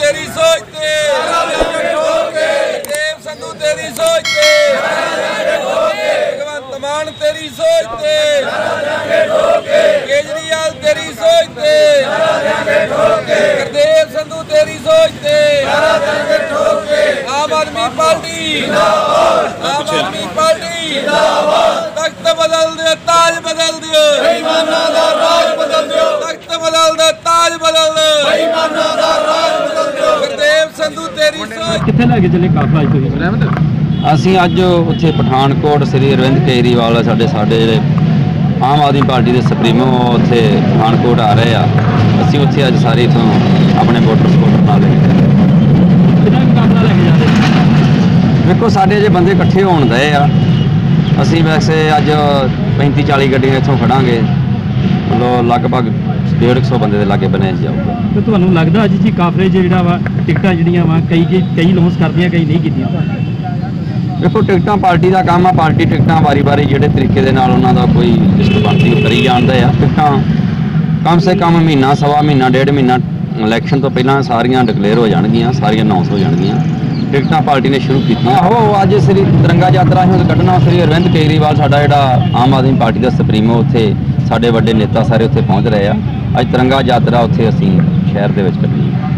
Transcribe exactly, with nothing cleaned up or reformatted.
तेरी सोच ते देव संधू तेरी सोच ते भगवंत मान तेरी सोच ते केजरीवाल तेरी सोच ते गुरदेव संधू तेरी सोच ते आम आदमी पार्टी आम आदमी पार्टी तख्त बदल दियो ताज बदल दियो राज बदल दियो तख्त बदल दो ताज बदल दो गुरदेव संधू तेरी सोच किथे लगे चले काफला अज तुसीं ਅਸੀਂ ਅੱਜ ਉੱਥੇ ਪਠਾਨਕੋਟ ਸ੍ਰੀ ਅਰਵਿੰਦ ਕੇਜਰੀਵਾਲ ਸਾਡੇ ਸਾਡੇ ਜਿਹੜੇ ਆਮ ਆਦਮੀ ਪਾਰਟੀ ਦੇ ਸੁਪਰੀਮੋ ਉੱਥੇ ਪਠਾਨਕੋਟ ਆ ਰਹੇ ਆ। ਅਸੀਂ ਉੱਥੇ ਅੱਜ ਸਾਰੇ ਇਥੋਂ ਆਪਣੇ ਵੋਟਰ ਸਪੋਰਟ ਨਾਲ ਲੈ ਕੇ ਕਿਹਦਾ ਮੁਕਾਬਲਾ ਲੈ ਕੇ ਜਾ ਰਹੇ ਵੇਖੋ ਸਾਡੇ ਜੇ ਬੰਦੇ ਇਕੱਠੇ ਹੋਣ ਦਏ ਆ। ਅਸੀਂ ਵੈਸੇ ਅੱਜ ਪੈਂਤੀ ਚਾਲੀ ਗੱਡੀਆਂ ਇੱਥੋਂ ਖੜਾਂਗੇ, ਮਤਲਬ ਲਗਭਗ डेढ़ सौ बंदे के लागे बने जाऊगा। तो तुहानू लगदा अज जी काफले जिहड़ा वा टिकटां जिहड़ियां वा कई कई लॉन्च करदियां कई नहीं कीतियां। देखो टिकटां पार्टी का काम आ, पार्टी टिकटां वारी वारी जिहड़े तरीके दे नाल उन्हां दा कोई लिस्ट बनती करी जांदे आ। टिकटां कम से कम महीना सवा महीना डेढ़ महीना इलैक्शन तो पहलां सारियां डिकलेयर हो जाणगियां, सारियां अनाउंस हो जाणगियां। टिकटां पार्टी ने शुरू कीतियां। आहो अज श्री तिरंगा यात्रा ही कढ़ना श्री अरविंद केजरीवाल साडा जिहड़ा आम आदमी पार्टी का सुप्रीमो उत्थे साडे वड्डे नेता सारे उत्थे पहुँच रहे हैं। अज तिरंगा यात्रा उत्थे असीं शहर दे विच कड्ढी।